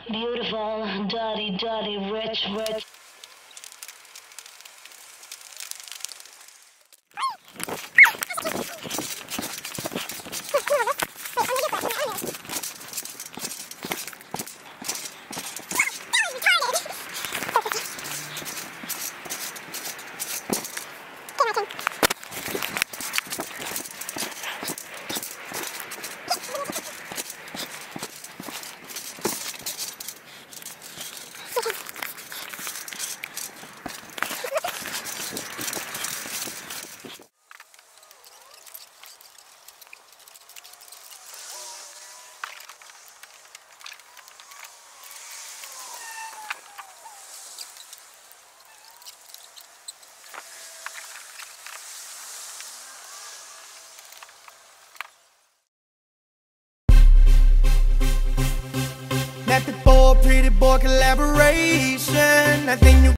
Beautiful, dirty, dirty, rich, rich. Method boy, pretty boy collaboration. I think you